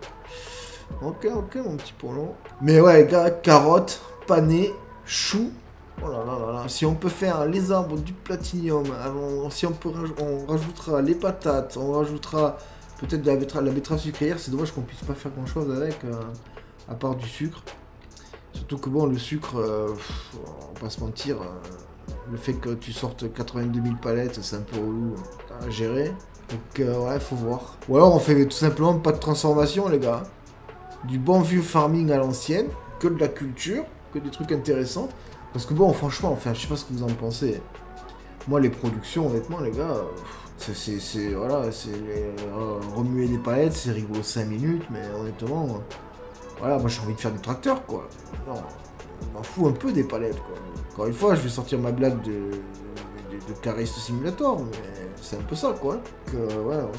Ok, mon petit polo. Mais ouais, gars, carottes, panais, choux. Oh là là là là. Si on peut faire les arbres du platinium, alors, si on rajoutera les patates, on rajoutera peut-être de la betterave sucrière. C'est dommage qu'on puisse pas faire grand chose avec, à part du sucre. Surtout que bon, le sucre, on va pas se mentir, le fait que tu sortes 82 000 palettes, c'est un peu relou à gérer. Donc ouais, faut voir. Ou alors on fait tout simplement pas de transformation, les gars. Du bon vieux farming à l'ancienne, que de la culture, que des trucs intéressants. Parce que bon, franchement, enfin, je sais pas ce que vous en pensez. Moi, les productions, honnêtement, les gars, voilà, c'est remuer les palettes, c'est rigolo 5 minutes, mais honnêtement, voilà, moi j'ai envie de faire du tracteur, quoi. Non, je m'en fous un peu des palettes, quoi. Encore une fois, je vais sortir ma blague de Carist Simulator, mais c'est un peu ça, quoi. Donc,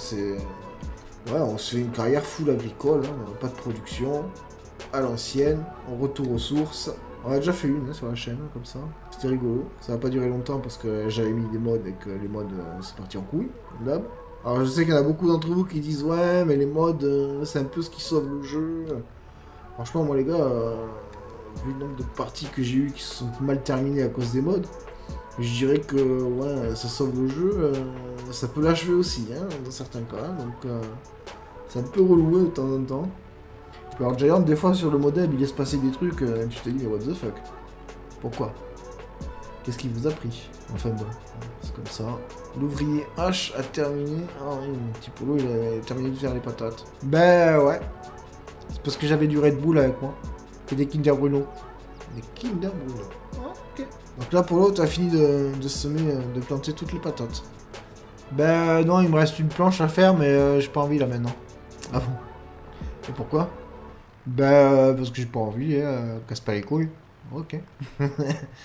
ouais, on se fait une carrière full agricole, hein, pas de production, à l'ancienne, on retourne aux sources. On a déjà fait une sur la chaîne, comme ça. C'était rigolo. Ça va pas durer longtemps parce que j'avais mis des mods et que les mods, c'est parti en couille, comme d'hab. Alors je sais qu'il y en a beaucoup d'entre vous qui disent « Ouais, mais les mods, c'est un peu ce qui sauve le jeu. » Franchement, moi les gars, vu le nombre de parties que j'ai eues qui se sont mal terminées à cause des mods, je dirais que ouais, ça sauve le jeu, ça peut l'achever aussi, hein, dans certains cas. Donc c'est un peu reloué de temps en temps. Alors Giant, des fois sur le modem, il laisse passer des trucs, tu te dis mais what the fuck? Pourquoi? Qu'est-ce qui vous a pris? Enfin bon, c'est comme ça. L'ouvrier H a terminé. Ah oui, mon petit polo, il a terminé de faire les patates. Ben ouais. C'est parce que j'avais du Red Bull avec moi. Et des Kinder Bruno. Des Kinder Bruno. Ok. Donc là, Polo, t'as fini de semer, de planter toutes les patates. Ben non, il me reste une planche à faire, mais j'ai pas envie là maintenant. Ah bon? Et pourquoi? Bah, parce que j'ai pas envie, casse pas les couilles. Ok.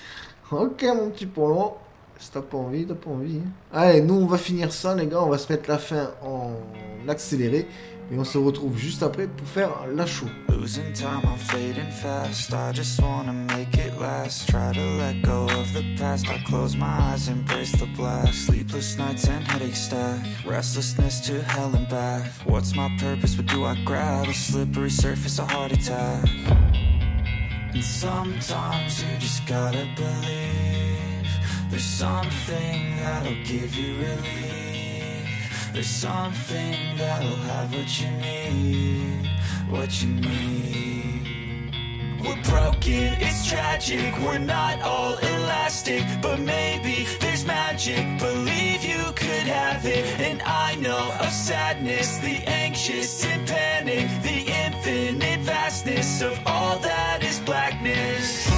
Ok, mon petit Polo. Si t'as pas envie, t'as pas envie. Allez, nous, on va finir ça, les gars. On va se mettre la fin en accéléré. Et on se retrouve juste après pour faire la show. Losing time, I'm fading fast. I just wanna make it last. Try to let go of the past. I close my eyes, embrace the blast. Sleepless nights and headaches stack. Restlessness to hell and back. What's my purpose? What do I grab? A slippery surface, a heart attack. And sometimes you just gotta believe there's something that'll give you relief. There's something that'll have what you need, what you need. We're broken, it's tragic, we're not all elastic, but maybe there's magic, believe you could have it. And I know of sadness, the anxious and panic, the infinite vastness of all that is blackness.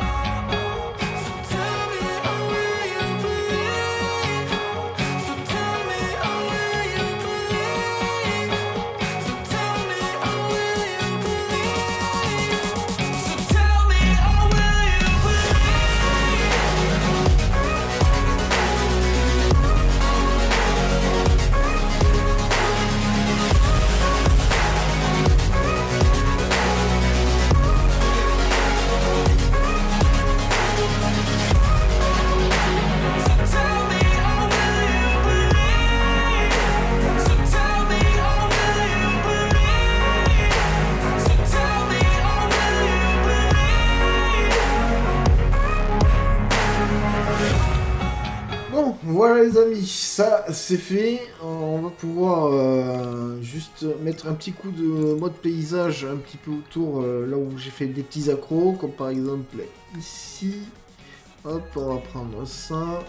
Voilà les amis, ça c'est fait. On va pouvoir juste mettre un petit coup de mode paysage un petit peu autour là où j'ai fait des petits accros, comme par exemple ici. Hop, on va prendre ça. Hop,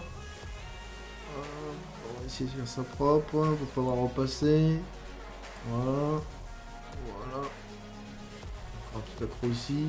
on va essayer de faire ça propre pour pouvoir repasser. Voilà. Voilà. Un petit accro ici.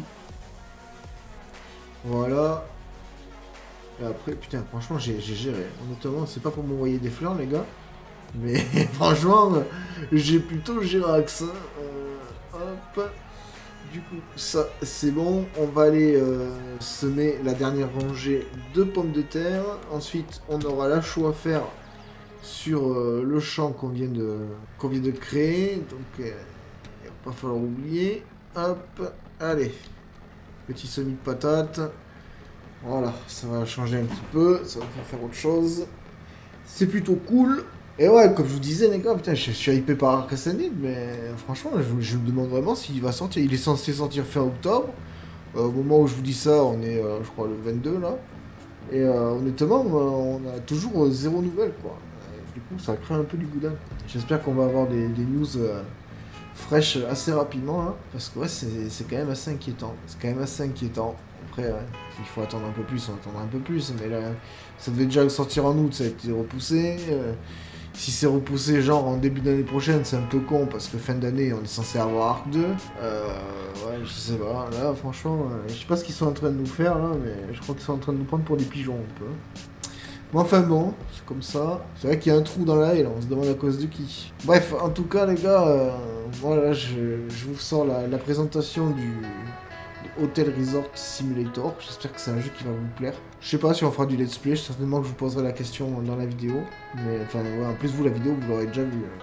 Voilà. Et après, putain, franchement, j'ai géré. Honnêtement, c'est pas pour m'envoyer des fleurs, les gars. Mais franchement, j'ai plutôt géré avec ça. Hop. Du coup, ça, c'est bon. On va aller semer la dernière rangée de pommes de terre. Ensuite, on aura la chaux à faire sur le champ qu'on vient de créer. Donc, il va pas falloir oublier. Hop. Allez. Petit semis de patates. Voilà, ça va changer un petit peu, ça va faire autre chose. C'est plutôt cool. Et ouais, comme je vous disais, les gars, putain, je suis hypé par Arcasanid, mais franchement, je me demande vraiment s'il va sortir. Il est censé sortir fin octobre. Au moment où je vous dis ça, on est, je crois, le 22 là. Et honnêtement, on a toujours zéro nouvelle, quoi. Du coup, ça crée un peu du boudin. J'espère qu'on va avoir des news fraîches assez rapidement, hein, parce que ouais, c'est quand même assez inquiétant. C'est quand même assez inquiétant. Après, ouais, s'il faut attendre un peu plus, on attendra un peu plus. Mais là, ça devait déjà sortir en août, ça a été repoussé. Si c'est repoussé genre en début d'année prochaine, c'est un peu con parce que fin d'année, on est censé avoir Arc 2. Ouais, je sais pas. Là, franchement, je sais pas ce qu'ils sont en train de nous faire là, mais je crois qu'ils sont en train de nous prendre pour des pigeons un peu. Mais enfin bon, c'est comme ça. C'est vrai qu'il y a un trou dans la haie là, on se demande à cause de qui. Bref, en tout cas, les gars, voilà, je vous sors la présentation du Hotel Resort Simulator. J'espère que c'est un jeu qui va vous plaire. Je sais pas si on fera du let's play, certainement que je vous poserai la question dans la vidéo. Mais enfin, ouais, en plus vous, la vidéo, vous l'aurez déjà vue.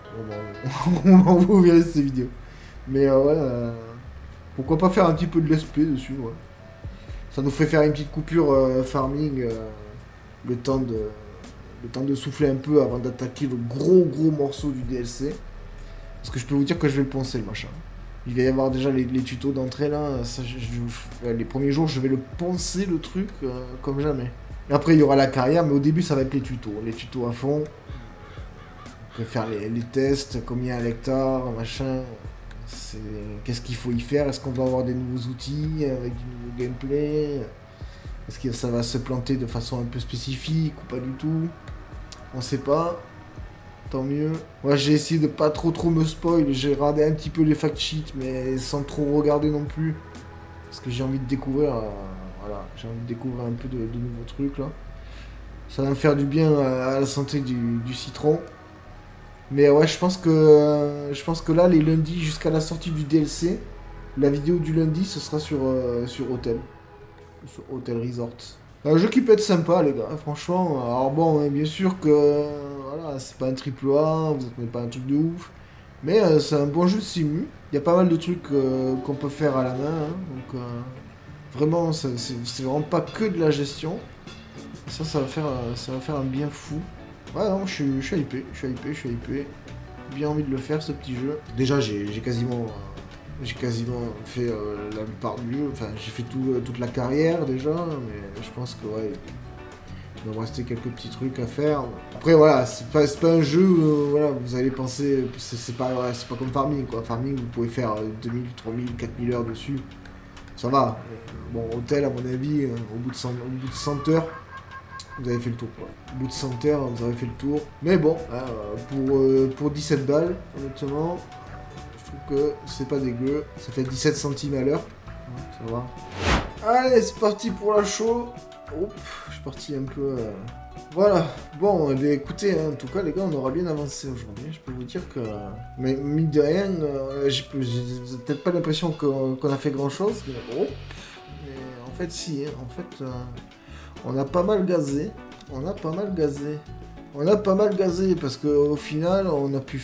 Au moment où vous verrez ces vidéos. Mais ouais, pourquoi pas faire un petit peu de let's play dessus, ouais. Ça nous fait faire une petite coupure farming, le temps de souffler un peu avant d'attaquer le gros morceau du DLC. Parce que je peux vous dire que je vais le poncer, le machin. Il va y avoir déjà les tutos d'entrée là, ça, les premiers jours je vais le poncer le truc comme jamais. Et après il y aura la carrière, mais au début ça va être les tutos à fond. On peut faire les tests, combien à l'hectare, machin, qu'est-ce qu'il faut y faire, est-ce qu'on va avoir des nouveaux outils avec du nouveau gameplay, est-ce que ça va se planter de façon un peu spécifique ou pas du tout, on sait pas. Tant mieux. Moi j'ai essayé de pas trop me spoil, j'ai regardé un petit peu les fact sheets mais sans trop regarder non plus. Parce que j'ai envie de découvrir, voilà, j'ai envie de découvrir un peu de nouveaux trucs là. Ça va me faire du bien à la santé du citron. Mais ouais, je pense que là les lundis jusqu'à la sortie du DLC, la vidéo du lundi ce sera sur Hotel. Sur Hotel Resort. Un jeu qui peut être sympa, les gars, franchement. Alors bon, hein, bien sûr que voilà, c'est pas un triple A, vous n'êtes pas un truc de ouf. Mais c'est un bon jeu de simu. Il y a pas mal de trucs qu'on peut faire à la main. Hein, donc vraiment, c'est vraiment pas que de la gestion. Ça va faire un bien fou. Ouais, non, je suis hypé, je suis hypé. Bien envie de le faire, ce petit jeu. Déjà, j'ai quasiment fait la plupart du jeu. Enfin, j'ai fait toute la carrière déjà, mais je pense que ouais, il va me rester quelques petits trucs à faire. Après, voilà, c'est pas un jeu, voilà, vous allez penser, c'est pas comme Farming, quoi. Farming, vous pouvez faire 2000, 3000, 4000 heures dessus. Ça va. Bon, Hôtel, à mon avis, au bout de 100 heures, vous avez fait le tour, quoi. Au bout de 100 heures, vous avez fait le tour. Mais bon, pour 17 balles, honnêtement, je trouve que c'est pas dégueu. Ça fait 17 centimes à l'heure. Ça va. Allez, c'est parti pour la show. Oups, je suis parti un peu... Voilà. Bon, eh bien, écoutez, hein, en tout cas, les gars, on aura bien avancé aujourd'hui. Je peux vous dire que... Mais mine de rien, j'ai peut-être pas l'impression qu'on a fait grand-chose. Mais... Oh. Mais en fait, si. Hein, en fait... On a pas mal gazé, parce qu'au final, on a pu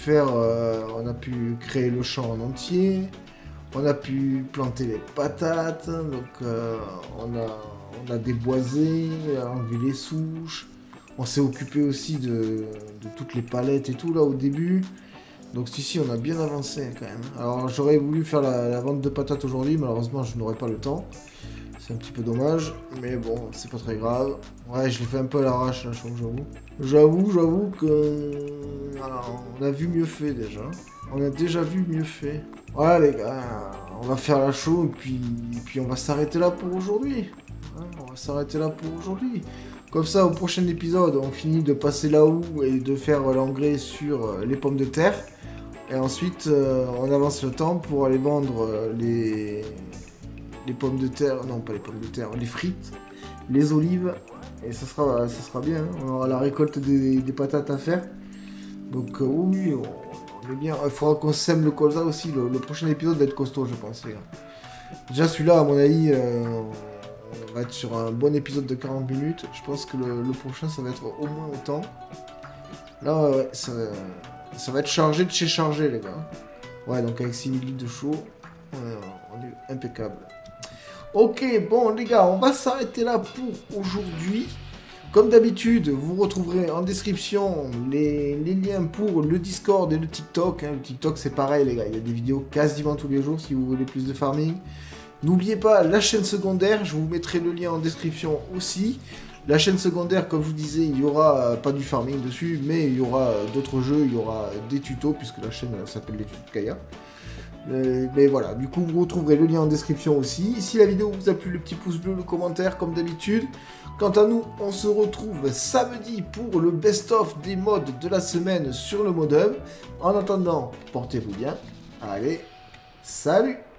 créer le champ en entier, on a pu planter les patates, donc on a déboisé, enlevé les souches, on s'est occupé aussi de toutes les palettes et tout là au début, donc ici on a bien avancé quand même. Alors j'aurais voulu faire la vente de patates aujourd'hui, malheureusement je n'aurai pas le temps. C'est un petit peu dommage, mais bon, c'est pas très grave. Ouais, je l'ai fait un peu à l'arrache, là, j'avoue. J'avoue que... Alors, on a vu mieux fait, déjà. On a déjà vu mieux fait. Voilà, les gars, on va faire la show, et puis on va s'arrêter là pour aujourd'hui. Hein, on va s'arrêter là pour aujourd'hui. Comme ça, au prochain épisode, on finit de passer la houe et de faire l'engrais sur les pommes de terre. Et ensuite, on avance le temps pour aller vendre les pommes de terre, non pas les pommes de terre, les frites, les olives, et ça sera bien, hein. On aura la récolte des patates à faire, donc oui, on est bien, il faudra qu'on sème le colza aussi, le prochain épisode va être costaud je pense les gars. Déjà celui-là à mon avis, on va être sur un bon épisode de 40 minutes, je pense que le prochain ça va être au moins autant. Là ouais, ça va être chargé de chez chargé les gars. Ouais donc avec 6000 litres de chaud, on est impeccable. Ok, bon les gars, on va s'arrêter là pour aujourd'hui. Comme d'habitude, vous retrouverez en description les liens pour le Discord et le TikTok. Hein. Le TikTok c'est pareil les gars, il y a des vidéos quasiment tous les jours si vous voulez plus de farming. N'oubliez pas la chaîne secondaire, je vous mettrai le lien en description aussi. La chaîne secondaire, comme je vous disais, il y aura pas du farming dessus, mais il y aura d'autres jeux, il y aura des tutos, puisque la chaîne s'appelle les tutos de Kaya. Mais voilà, du coup vous retrouverez le lien en description aussi. Si la vidéo vous a plu, le petit pouce bleu, le commentaire comme d'habitude. Quant à nous, on se retrouve samedi pour le best-of des mods de la semaine sur le Modhub. En attendant, portez-vous bien. Allez, salut!